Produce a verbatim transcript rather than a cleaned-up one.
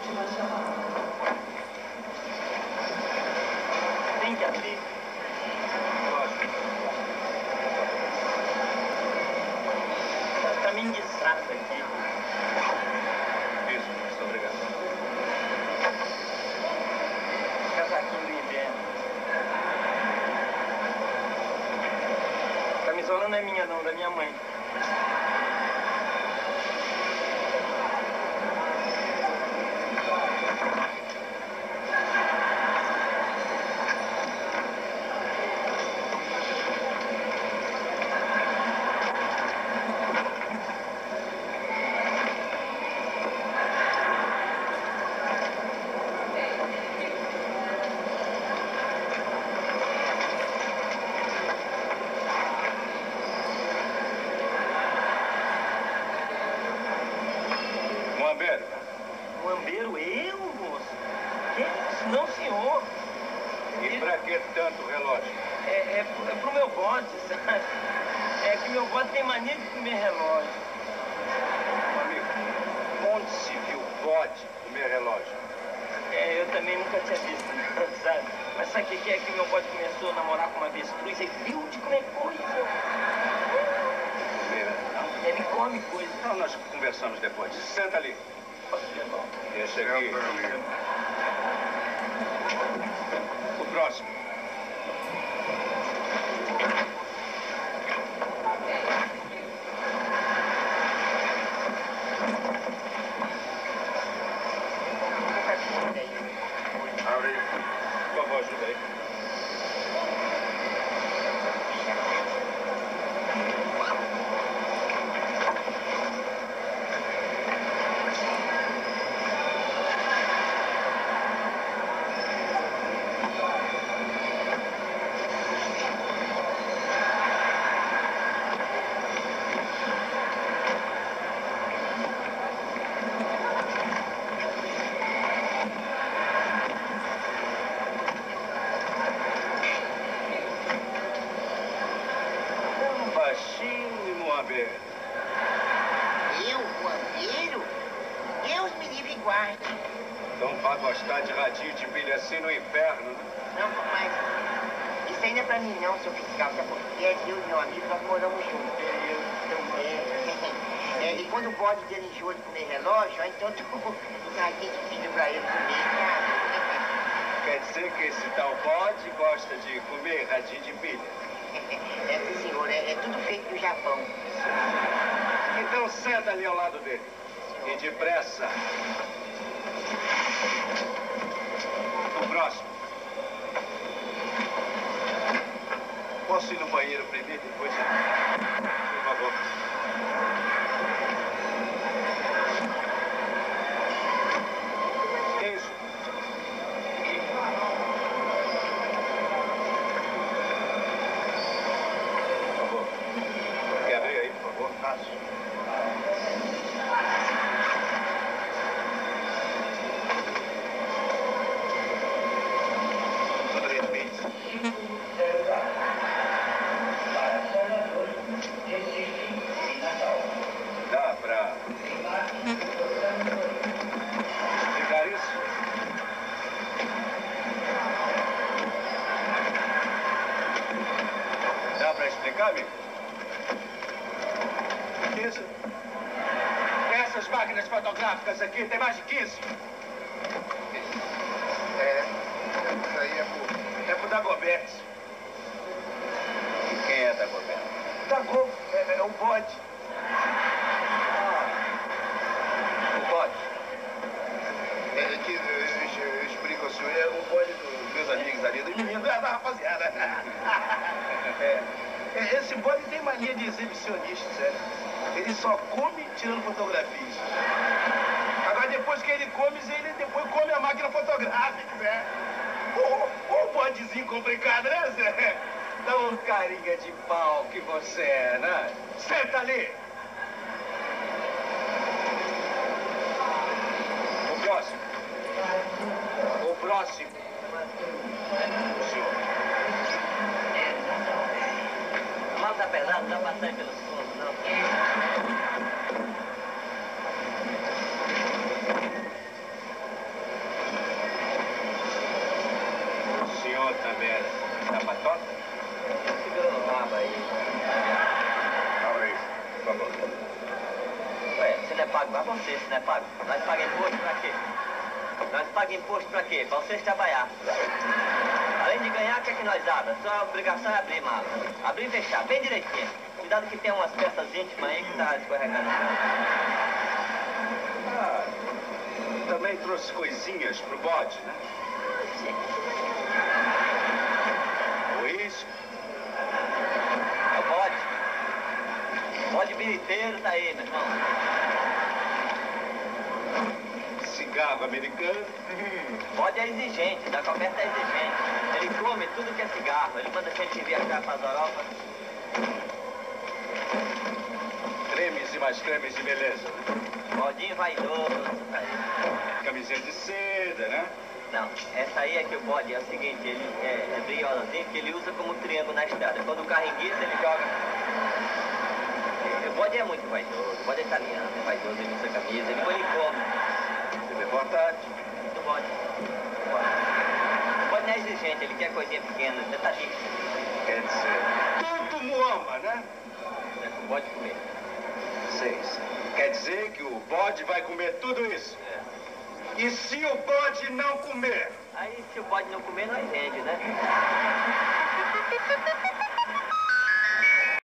Tem que abrir. Tá me enguiçado aqui. Isso, muito obrigado. Casaquinho do inverno. A camisola não é minha não, da minha mãe. Muambeiro. Muambeiro, eu, moço? Que isso? Não, senhor. E pra que tanto relógio? É, é, é pro meu bode, sabe? É que meu bode tem mania de comer relógio. Meu amigo, onde se viu bode comer relógio? É, eu também nunca tinha visto, não, sabe? Mas sabe o que é que meu bode começou a namorar com uma avestruz? Ele viu de comer coisa. Não? Ele come coisa. Então nós conversamos depois. Senta ali. Deixa aqui. O próximo. Abre aí. Por favor, ajuda aí. Baixinho e Muambeiro. Eu, Muambeiro? Deus me livre e guarde. Então vai gostar de radinho de pilha assim no inferno, né? Não, mas isso ainda é pra mim não, seu fiscal, sabe por quê? Eu e meu amigo, nós moramos juntos. Eu também. É, e quando o bode dele enjoa de comer relógio, aí então tu um radinho de pilha pra ele comer, sabe? Quer dizer que esse tal bode gosta de comer radinho de pilha? É, sim, senhor, é, é tudo feito do Japão. Então senta ali ao lado dele. E depressa. O próximo. Posso ir no banheiro primeiro, depois? Por favor. Que isso? Por favor. Quer abrir aí, por favor? Fácil. Dá pra explicar isso? Dá pra explicar, amigo? Isso? Essas máquinas fotográficas aqui, tem mais de quinze? É, isso aí é pro, é pro Dagoberto. E quem é Dagoberto? Dago, é, é o bode. Ah, o bode. É que eu, eu, eu explico ao senhor, é o bode dos meus amigos ali, dos meninos, da rapaziada. É, é, esse bode tem mania de exibicionista, sério. Ele só come tirando fotografias. Agora, depois que ele come, ele depois come a máquina fotográfica, né? Ô, ô bodezinho complicado, né, Zé? Dá um carinha de pau que você é, né? Senta ali! O próximo. O próximo. O senhor. A mão tá pesada, não dá pra sair pelos fundos, não. Nós pagamos imposto pra quê? Nós pagamos imposto pra quê? Pra vocês trabalhar. Além de ganhar, o que é que nós abra? Só a obrigação é abrir mala. Abrir e fechar, bem direitinho. Cuidado que tem umas peças íntimas aí que tá escorregando. Ah, também trouxe coisinhas pro bode, né? Uísque. É o bode. O bode biriteiro tá aí, meu irmão. Cigarro americano. O bode é exigente, da coberta é exigente. Ele come tudo que é cigarro. Ele manda a gente viajar para as Europa. Cremes e mais cremes de beleza, né? Bodinho vaidoso, tá aí. Camisinha de seda, né? Não, essa aí é que o bode é o seguinte, ele é, é brilhosinho, que ele usa como triângulo na estrada. Quando o carro enguiça, ele joga. O bode é muito vaidoso, o bode é italiano, é vaidoso, ele usa camisa, ele põe ele come. Você vê boa tarde. Do bode. Do bode. O bode não é exigente, ele quer coisinha pequena, você tá rico. Quer dizer, tudo muamba, né? É o bode comer. Seis. Quer dizer que o bode vai comer tudo isso? É. E se o bode não comer? Aí se o bode não comer, nós vende, né?